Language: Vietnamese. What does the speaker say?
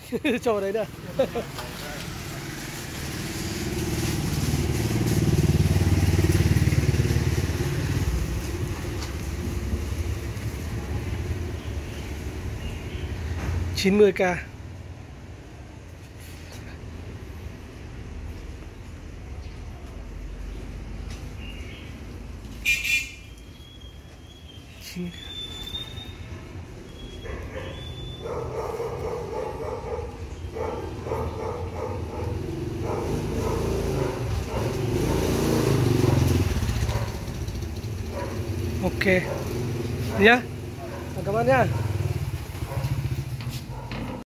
Cho vào đấy được. $90K. Ok nhá, cảm ơn nhá.